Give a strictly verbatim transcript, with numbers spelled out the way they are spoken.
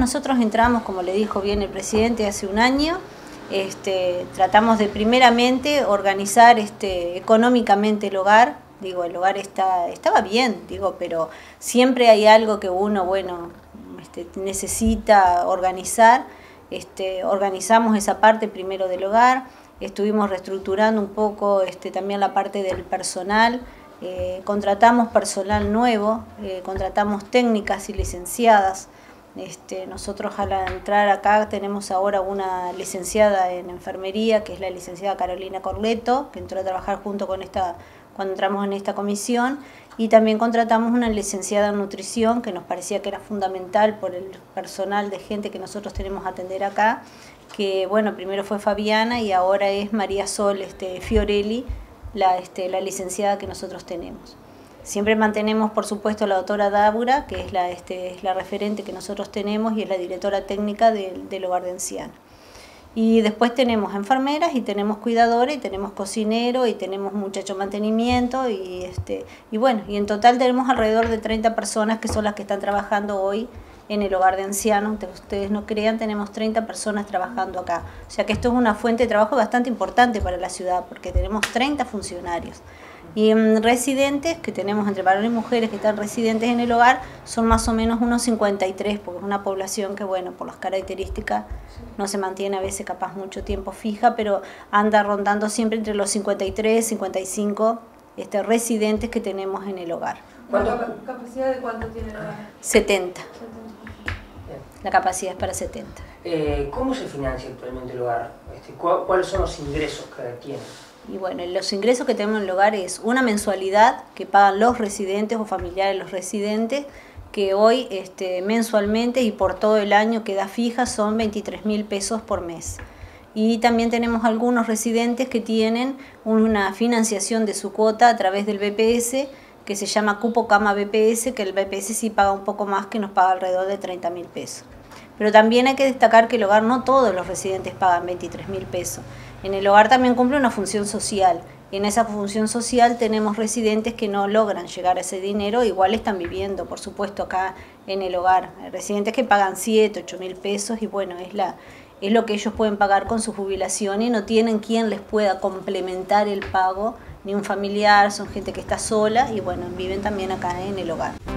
nosotros entramos, como le dijo bien el presidente, hace un año. Este, tratamos de primeramente organizar este, económicamente el hogar. Digo, el hogar está, estaba bien, digo, pero siempre hay algo que uno, bueno, este, necesita organizar. Este, organizamos esa parte primero del hogar, estuvimos reestructurando un poco este, también la parte del personal. Eh, contratamos personal nuevo, eh, contratamos técnicas y licenciadas. Este, nosotros al entrar acá tenemos ahora una licenciada en enfermería, que es la licenciada Carolina Corleto, que entró a trabajar junto con esta, cuando entramos en esta comisión, y también contratamos una licenciada en nutrición, que nos parecía que era fundamental por el personal de gente que nosotros tenemos a atender acá, que bueno, primero fue Fabiana y ahora es María Sol este, Fiorelli, la, este, la licenciada que nosotros tenemos. Siempre mantenemos, por supuesto, la doctora Dávora, que es la, este, es la referente que nosotros tenemos y es la directora técnica de, del hogar de ancianos. Y después tenemos enfermeras y tenemos cuidadores y tenemos cocinero y tenemos muchacho mantenimiento y, este, y bueno, y en total tenemos alrededor de treinta personas que son las que están trabajando hoy en el hogar de ancianos. Aunque ustedes no crean, tenemos treinta personas trabajando acá. O sea que esto es una fuente de trabajo bastante importante para la ciudad porque tenemos treinta funcionarios. Y en residentes, que tenemos entre varones y mujeres que están residentes en el hogar, son más o menos unos cincuenta y tres, porque es una población que, bueno, por las características no se mantiene a veces capaz mucho tiempo fija, pero anda rondando siempre entre los cincuenta y tres, cincuenta y cinco este, residentes que tenemos en el hogar. ¿Cuánto, ¿Capacidad de cuánto tiene el hogar? setenta. La capacidad es para setenta. Eh, ¿Cómo se financia actualmente el hogar? Este, ¿Cuáles son los ingresos que tiene? Y bueno, los ingresos que tenemos en el hogar es una mensualidad que pagan los residentes o familiares de los residentes, que hoy este, mensualmente y por todo el año queda fija, son veintitrés mil pesos por mes. Y también tenemos algunos residentes que tienen una financiación de su cuota a través del B P S, que se llama Cupo Cama B P S, que el B P S sí paga un poco más, que nos paga alrededor de treinta mil pesos. Pero también hay que destacar que el hogar no todos los residentes pagan veintitrés mil pesos. En el hogar también cumple una función social. Y en esa función social tenemos residentes que no logran llegar a ese dinero, igual están viviendo, por supuesto, acá en el hogar. Hay residentes que pagan siete, ocho mil pesos y bueno, es, la, es lo que ellos pueden pagar con su jubilación y no tienen quien les pueda complementar el pago, ni un familiar, son gente que está sola y bueno, viven también acá en el hogar.